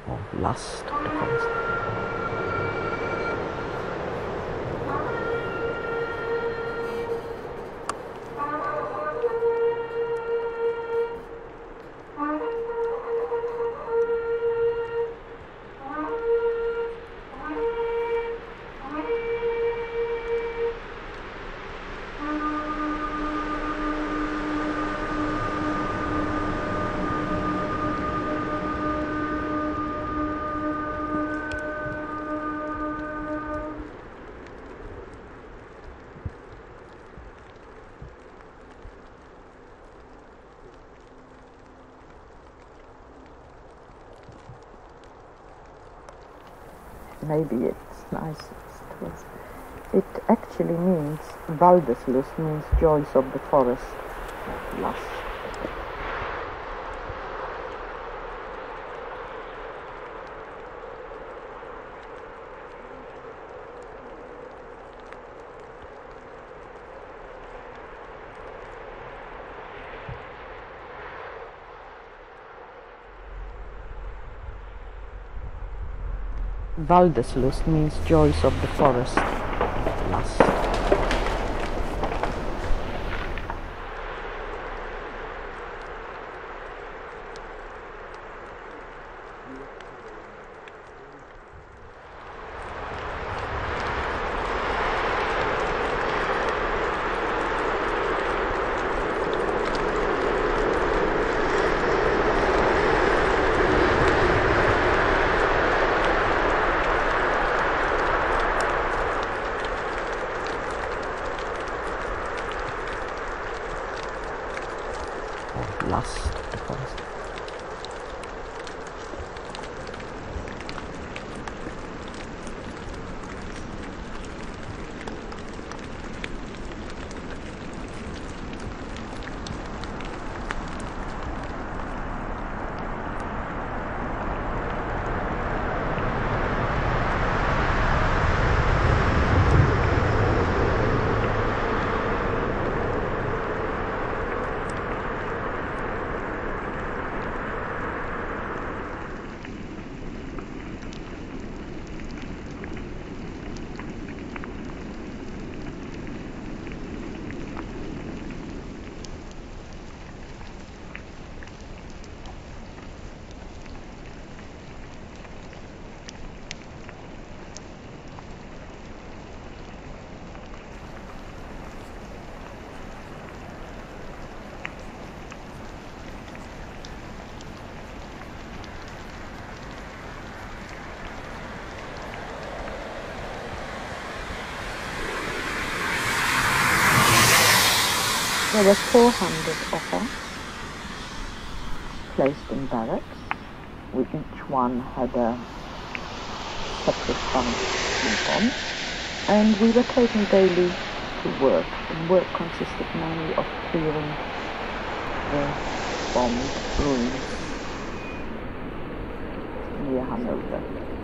or lust of the forest. Maybe it's nice. It actually means, Waldeslust means joys of the forest, lust. Waldeslust means joys of the forest, lust. Lust of the forest. There were 400 of us placed in barracks. Each one had a separate bunk to sleep on, and we were taken daily to work. And work consisted mainly of clearing the bombed ruins near Hanover.